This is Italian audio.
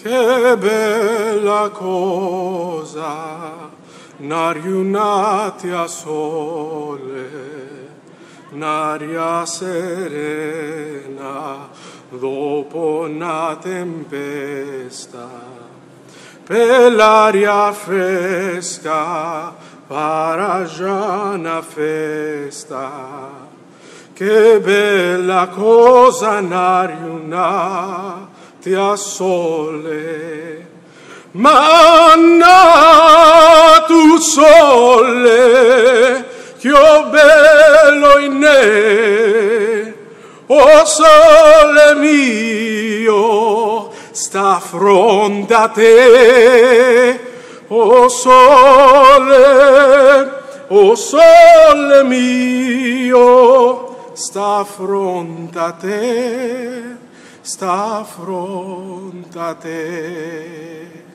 Che bella cosa, n'ariunati a sole, n'aria serena dopo una tempesta, per l'aria fresca para già una festa. Che bella cosa n'ariunati a sole, manna tu sole, che bello in ne, o sole mio, sta fronte a te, o sole mio, sta fronte a te, sta fronte a te.